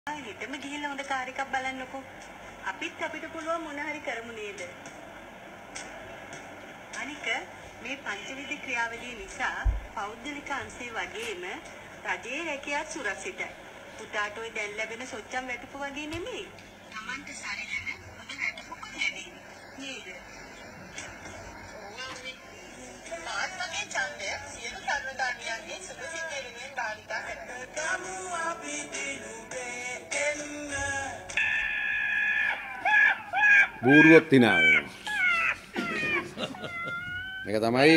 හෙටම ගිහිල්ලා හොඳ කාර් එකක් බලන්නකෝ. අපිට පුළුවන් මොන හරි කරමු නේද? අනික මේ පංචවිධ ක්‍රියාවලිය නිසා පෞද්ගලික අංශය වගේම රජයේ රැකියාව සුරක්ෂිතයි. පුතාට ඔය දැන් ලැබෙන සොච්චම් වැටුප වගේ නෙමෙයි. Tamanට සරිලන හොඳ වැටුපක් ලැබෙන්නේ නේද? මාත්මගේ ඡන්දය සියලු කර්මකාරියන්ගේ සුභසිද්ධිය වෙනුවෙන් භාවිතා කරනවා. බූරුවොත් හිනා වෙනවා. මේක තමයි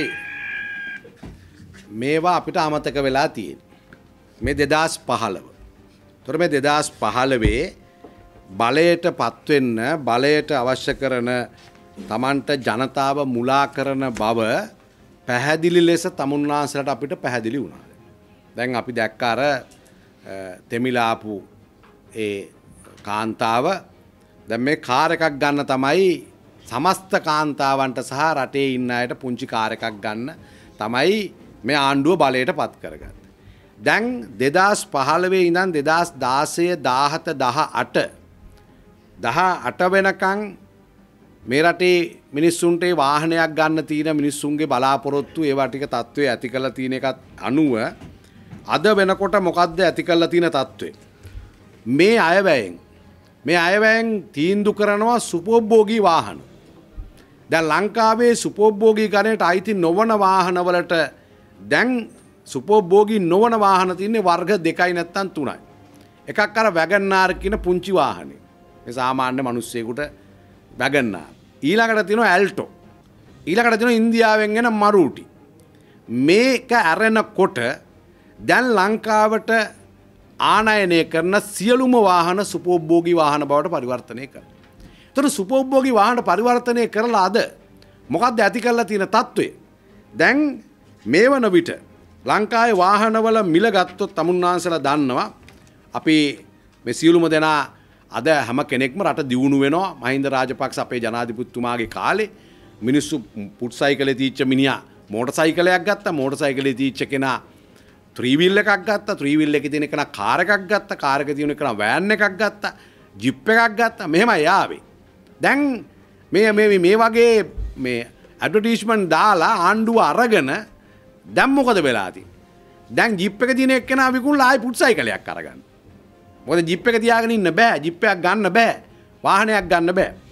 මේවා අපිට අමතක වෙලා තියෙන්නේ. මේ 2015. ඒතර මේ 2015 බලයට පත්වෙන්න බලයට අවශ්‍ය කරන Tamanට ජනතාව මුලා කරන බව පැහැදිලි ලෙස තමුන්නාන්සලට අපිට පැහැදිලි වුණා. දැන් අපි දැක්ක අර තෙමිලාපු ඒ කාන්තාව දැන් මේ කාර් එකක් ගන්න තමයි සමස්ත කාන්තාවන්ට සහ රටේ ඉන්න අයට පුංචි කාර් එකක් ගන්න තමයි මේ ආණ්ඩුව බලයට පත් කරගත්තේ. දැන් 2015 ඉඳන් 2016 17 18 වෙනකන් මේ රටේ මිනිස්සුන්ට වාහනයක් ගන්න තියෙන මිනිස්සුන්ගේ බලාපොරොත්තු ඒවා ටික තත්ත්වයේ ඇති කරලා තියෙන එකත් අනුව අද වෙනකොට මොකද්ද ඇති කරලා තියෙන තත්ත්වය? මේ අයවැයෙන් තීන්දුව කරනවා සුපෝභෝගී වාහන. දැන් ලංකාවේ සුපෝභෝගී ගණයට අයිති නොවන වාහනවලට දැන් සුපෝභෝගී නොවන වාහන තියෙන්නේ වර්ග 2යි නැත්නම් 3යි. එකක් අර වැගන්නාර් කියන පුංචි වාහනේ. මේ සාමාන්‍ය මිනිස්සෙකුට වැගන්නාර්. ඊළඟට තියෙනවා ඇල්ටෝ. ඊළඟට තියෙනවා ඉන්දියාවෙන් එන මරූටි. මේක අරනකොට දැන් ලංකාවට ආනයනය කරන සියලුම වාහන සුපෝභෝගී වාහන බවට පරිවර්තනය කරනවා. ඒතර සුපෝභෝගී වාහන පරිවර්තනය කරලා අද මොකක්ද ඇති කරලා තියෙන තත්ත්වය? දැන් මේ වන විට ලංකාවේ වාහනවල මිල ගත්තොත් තමුන්නාන්සලා දන්නවා අපි මේ සියලුම දෙනා අද හැම කෙනෙක්ම රට දියුණු වෙනවා. මහින්ද රාජපක්ෂ අපේ ජනාධිපතිතුමාගේ කාලේ මිනිස්සු පුට් සයිකලේ තීච්ච මිනිහා මෝටර් සයිකලයක් ගත්තා. මෝටර් සයිකලේ තීච්ච කෙනා ත්‍රී වීල් එකක් ගත්තා. ත්‍රී වීල් එකේ තියෙන කෙනා කාර් එකක් ගත්තා. කාර් එකේ තියෙන කෙනා වෑන් එකක් ගත්තා. ජිප් එකක් ගත්තා. මෙහෙමයි ආවේ. දැන් මේ වගේ මේ ඇඩ්වර්ටයිස්මන්ට් දාලා ආණ්ඩුව අරගෙන දැන් මොකද වෙලා තියෙන්නේ? දැන් ජිප් එක තියෙන එක්කෙනා විකුණලා ආයි පුට් සයිකලයක් අරගන්න. මොකද ජිප් එක තියාගෙන ඉන්න බෑ. ජිප් එකක් ගන්න බෑ. වාහනයක් ගන්න බෑ.